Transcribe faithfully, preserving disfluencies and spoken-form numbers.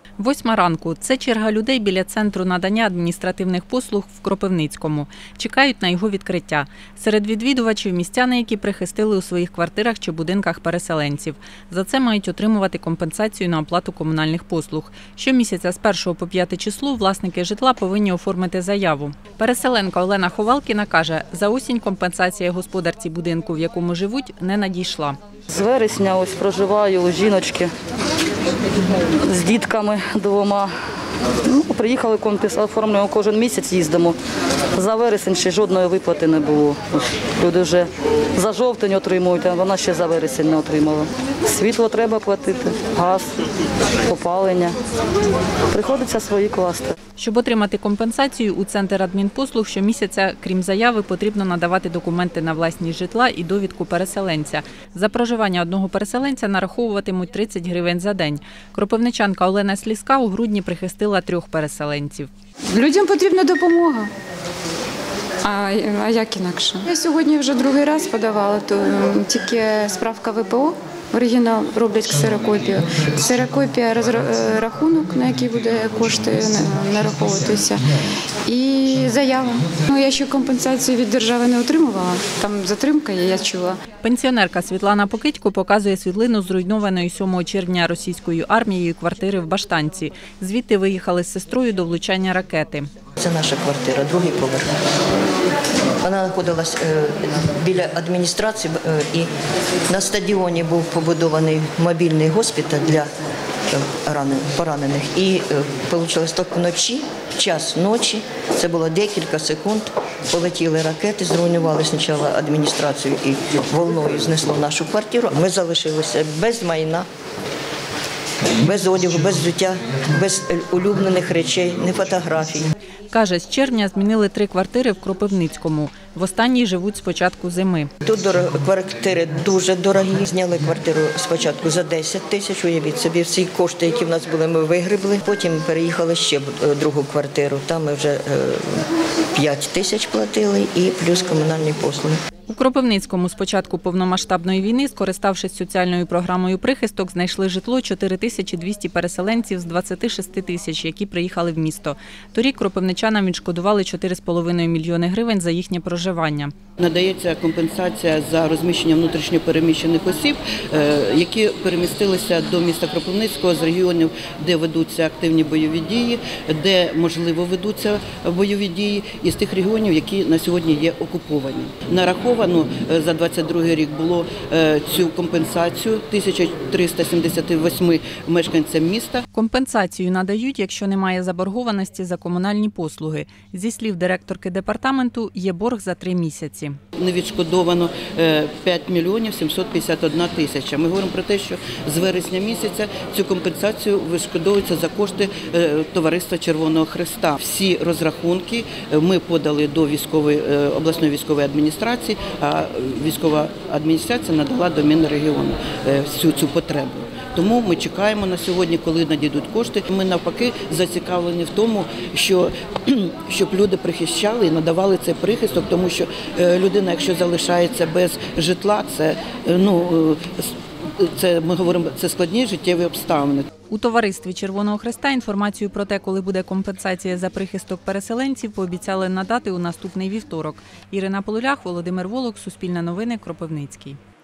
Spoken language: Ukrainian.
Восьма ранку – це черга людей біля центру надання адміністративних послуг в Кропивницькому. Чекають на його відкриття. Серед відвідувачів – містяни, які прихистили у своїх квартирах чи будинках переселенців. За це мають отримувати компенсацію на оплату комунальних послуг. Щомісяця з першого по п'яте число власники житла повинні оформити заяву. Переселенка Олена Ховалкіна каже, за осінь компенсація господарці будинку, в якому живуть, не надійшла. З вересня ось проживаю у жіночки з дітками двома. Ну, приїхали компенсацію, оформлюємо кожен місяць, їздимо. За вересень ще жодної виплати не було. Люди вже за жовтень отримують, а вона ще за вересень не отримала. Світло треба платити, газ, опалення. Приходиться свої класти. Щоб отримати компенсацію, у Центр адмінпослуг щомісяця, крім заяви, потрібно надавати документи на власність житла і довідку переселенця. За проживання одного переселенця нараховуватимуть тридцять гривень за день. Кропивничанка Олена Слізька у грудні прихистила трьох переселенців. Людям потрібна допомога. А, а як інакше? Я сьогодні вже другий раз подавала, то тільки справка В П О. Оригінал роблять ксерокопію. Ксерокопія – рахунок, на який буде кошти нараховуватися, і заява. Ну, я ще компенсацію від держави не отримувала, там затримка є, я чула. Пенсіонерка Світлана Покитько показує світлину зруйнованої сьомого червня російською армією квартири в Баштанці. Звідти виїхали з сестрою до влучання ракети. Це наша квартира, другий поверх. Вона знаходилась біля адміністрації, і на стадіоні був побудований мобільний госпіталь для поранених. І вийшло так вночі, в час ночі, це було декілька секунд, полетіли ракети, зруйнували спочатку адміністрацію і волною знесло нашу квартиру. Ми залишилися без майна, без одягу, без взуття, без улюблених речей, не фотографій. Каже, з червня змінили три квартири в Кропивницькому. В останній живуть з початку зими. Тут квартири дуже дорогі. Зняли квартиру спочатку за десять тисяч, уявіть собі, всі кошти, які в нас були, ми вигребли. Потім переїхали ще в другу квартиру, там ми вже п'ять тисяч платили і плюс комунальні послуги. У Кропивницькому з початку повномасштабної війни, скориставшись соціальною програмою «Прихисток», знайшли житло чотири тисячі двісті переселенців з двадцяти шести тисяч, які приїхали в місто. Торік кропивничанам відшкодували чотири з половиною мільйони гривень за їхнє проживання. Надається компенсація за розміщення внутрішньо переміщених осіб, які перемістилися до міста Кропивницького з регіонів, де ведуться активні бойові дії, де, можливо, ведуться бойові дії, і з тих регіонів, які на сьогодні є окуповані. Нараховано за двадцять другий рік було цю компенсацію тисяча триста сімдесят вісім мешканцям міста. Компенсацію надають, якщо немає заборгованості за комунальні послуги. Зі слів директорки департаменту, є борг за три місяці. Не відшкодовано п'ять мільйонів сімсот п'ятдесят одна тисяча. Ми говоримо про те, що з вересня місяця цю компенсацію відшкодовується за кошти Товариства Червоного Хреста. Всі розрахунки ми подали до військової, обласної військової адміністрації, а військова адміністрація надала до Мінрегіону всю цю потребу. Тому ми чекаємо на сьогодні, коли надійдуть кошти. Ми навпаки зацікавлені в тому, що, щоб люди прихищали і надавали цей прихисток, тому що людина, якщо залишається без житла, це, ну, це, ми говоримо, це складні життєві обставини. У товаристві Червоного Хреста інформацію про те, коли буде компенсація за прихисток переселенців, пообіцяли надати у наступний вівторок. Ірина Полулях, Володимир Волок, Суспільне новини, Кропивницький.